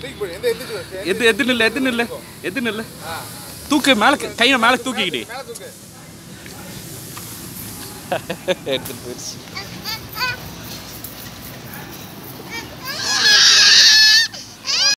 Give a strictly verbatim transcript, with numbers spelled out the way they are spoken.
எது எது நில்ல எது நில்ல எது நில்ல தூக்கு மேலே கையை மேலே தூக்கிக்கிட்டே எடுத்துட்டு போயிடுச்சு